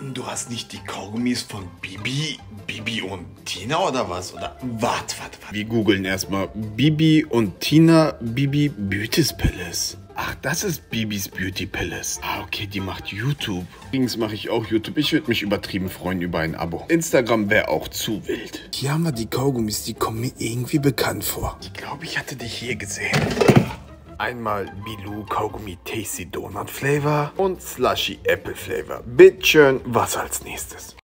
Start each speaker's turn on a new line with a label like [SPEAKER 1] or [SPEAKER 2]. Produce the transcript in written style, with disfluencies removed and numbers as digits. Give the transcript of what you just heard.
[SPEAKER 1] Du hast nicht die Kaugummis von Bibi und Tina oder was? Oder warte. Wir googeln erstmal Bibi und Tina, Bibi Beauty Palace. Ach, das ist Bibis Beauty Palace. Ah, okay, die macht YouTube. Übrigens mache ich auch YouTube. Ich würde mich übertrieben freuen über ein Abo. Instagram wäre auch zu wild. Hier haben wir die Kaugummis, die kommen mir irgendwie bekannt vor. Ich glaube, ich hatte dich hier gesehen. Einmal Bilou Kaugummi Tasty Donut Flavor und Slushy Apple Flavor. Bitteschön, was als nächstes?